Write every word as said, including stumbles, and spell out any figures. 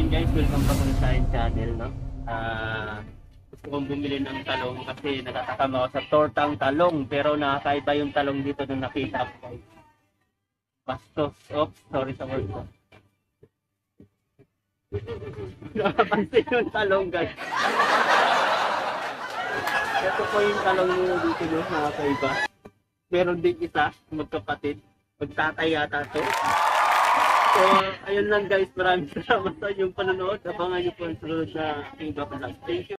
ayun guys, welcome back ulit sa aking channel, no? Ah, gusto kong bumili ng talong kasi natatakam ako sa tortang talong, pero nakakaiba yung talong dito nung nakita ko, guys. Bastos. Oops, sorry sa word ko. Nakapansin yung talong, guys. Ito po yung talong nyo dito, no? Nakakaiba. Meron din isa, magkapatid. Magtatay yata to. So, ayun lang guys. Maraming salamat sa inyong panonood. Abangan nyo po ang sunod na aking vlog. Thank you.